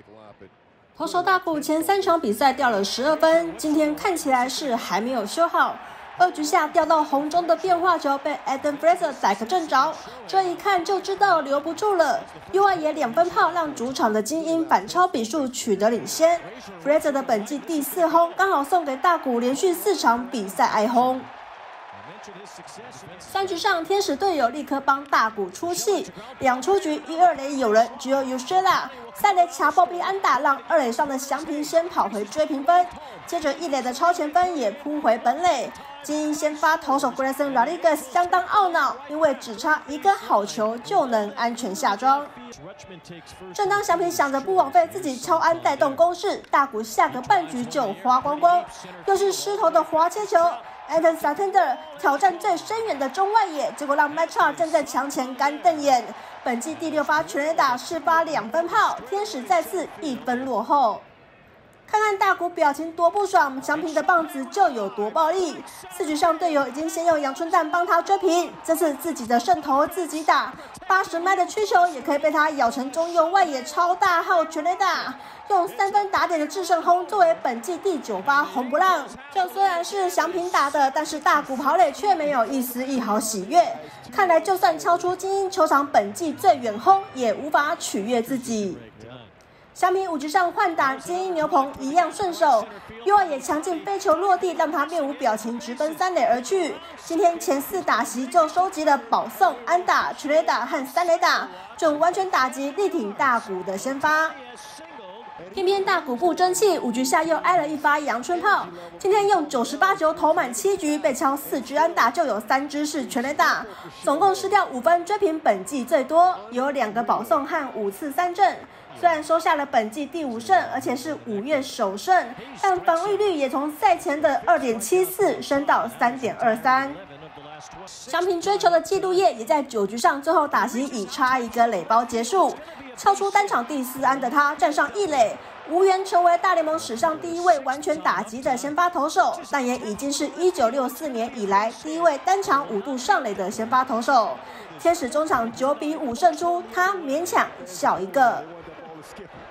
投手大谷前3场比赛掉了12分，今天看起来是还没有修好。2局下掉到红中的变化球被 Adam Frazier 逮个正着，这一看就知道留不住了。右外野2分炮让主场的精英反超比数取得领先。Frazier 的本季第4轰刚好送给大谷连续4场比赛挨轰。3局上，天使队友立刻帮大谷出气，2出局1、2垒有人，只有 Urshela 3垒卡波比安打，让2垒上的翔平先跑回追平分，接着1垒的超前分也扑回本垒。精英先发投手 Grayson Rodriguez 相当懊恼，因为只差1个好球就能安全下庄。正当翔平想着不枉费自己超安带动攻势，大谷下个半局就花光光，又是失投的滑切球。Anthony Santander 挑战最深远的中外野，结果让 Matt Char 站在墙前干瞪眼。本季第6发全垒打是发2分炮，天使再次1分落后。看看大谷表情多不爽，翔平的棒子就有多暴力。4局上队友已经先用阳春蛋帮他追平，这次自己的胜投自己打，80迈的曲球也可以被他咬成中右外野超大号全垒打，用3分打点的制胜轰作为本季第9发红不让。这虽然是翔平打的，但是大谷跑垒却没有一丝一毫喜悦。看来就算敲出精英球场本季最远轰，也无法取悦自己。翔平5局上换打精英牛棚一样顺手，右外野强劲飞球落地，让他面无表情直奔3垒而去。今天前4打席就收集了保送、安打、全垒打和3垒打，准完全打击力挺大谷的先发。偏偏大谷不争气，5局下又挨了1发阳春炮。今天用98球投满7局，被敲4支安打，就有3支是全垒打，总共失掉5分，追平本季最多，有2个保送和5次3振。虽然收下了本季第5胜，而且是5月首胜，但防御率也从赛前的 2.74 升到 3.23。翔平追求的纪录页也在9局上最后打席以差1个垒包结束，敲出单场第4安的他站上1垒，无缘成为大联盟史上第1位完全打击的先发投手，但也已经是1964年以来第1位单场5度上垒的先发投手。天使中场9比5胜出，他勉强笑一个。 Skip.